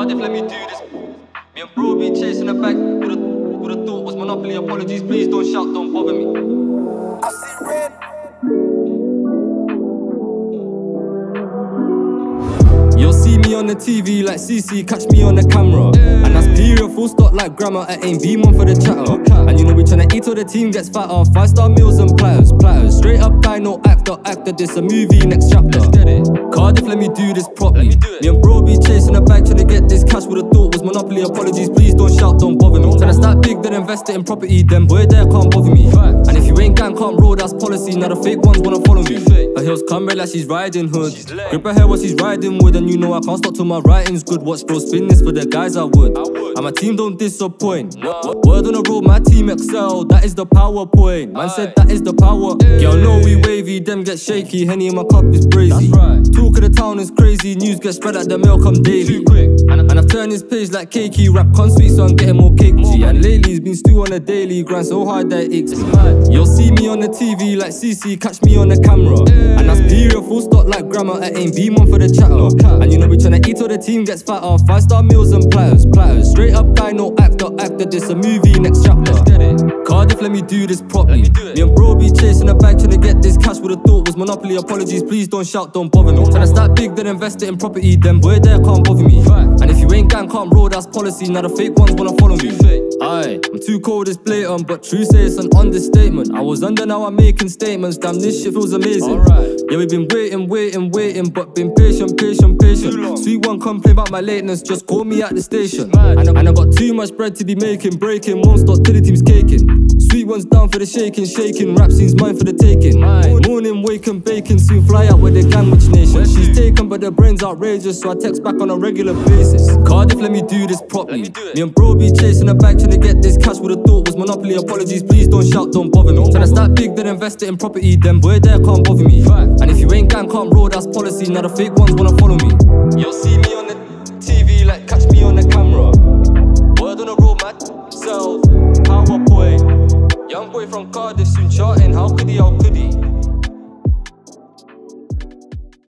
Cardiff, let me do this. Me and bro be chasing the bag. Would've thought was Monopoly. Apologies, please don't shout, don't bother me. I see red. You'll see me on the TV like CC, catch me on the camera. And that's period, full stop like grammar. I ain't beam one for the chatter. And you know we tryna eat till the team gets fatter. 5-star meals and platters. Straight up guy, no actor. This a movie, next chapter. Let's get it. Cardiff, let me do this properly. Me and bro be chasing the bag, tryna get this cash. Would've thought was Monopoly. Apologies, please don't shout, don't bother me. Tryna start big, then invest it in property. Them boy there can't bother me. And if you ain't gang, can't roll, that's policy. Now the fake ones wanna follow me. Her heels come red like she's riding hood. Grip her hair while she's riding wood. And you know I can't stop till my writing's good. Watch bro spin this for the guys I would. And my team don't disappoint. Word on the road, my team excel. That is the PowerPoint. Man said that is the power. Girl know we wavy, them get shaky. Henny in my cup is brazy. Talk of the town is crazy. News get spread like the mail come daily. And I've turned his page like cakey. Rap con sweet so I'm getting more cake G. And lately he's been stew on a daily. Grind so hard that it aches me. You'll see me on the TV like CC, catch me on the camera. And that's period, full stop like grammar. I ain't beam one for the chatter. And you know we tryna eat till the team gets fatter. 5-star meals and platters. Straight up guy, no actor. This a movie, next chapter. Let's get it. Cardiff, let me do this properly. Me and bro be chasing the bag, tryna get this cash. Would've thought was Monopoly. Apologies, please don't shout, don't bother me. Tryna start big, then invest it in property. Them boy there can't bother me. And if you ain't gang, can't roll, that's policy. Now the fake ones wanna follow me. Aye, I'm too cold, it's blatant, but true say it's an understatement. I was under, now I'm making statements. Damn, this shit feels amazing. Yeah, we've been waiting, but been patient. Sweet one complain about my lateness, just call me at the station. And I got too much bread to be making, breaking, won't stop till the team's caking. Sweet one's down for the shaking, rap scene's mine for the taking. Morning, wake and bacon, soon fly out with the gang, which nation? She's taken, but the brain's outrageous, so I text back on a regular basis. Cardiff, let me do this properly. Me and bro be chasing the bag, tryna get this cash. Would've thought was Monopoly. Apologies, please don't shout, don't bother me. Tryna start big, then invest it in property. Them boy there can't bother me. And if you ain't gang, can't roll, that's policy. Now the fake ones wanna follow me. You'll see me on the TV like catch me on the camera. Word on the road, myself, PowerPoint. Young boy from Cardiff, soon charting. How could he out?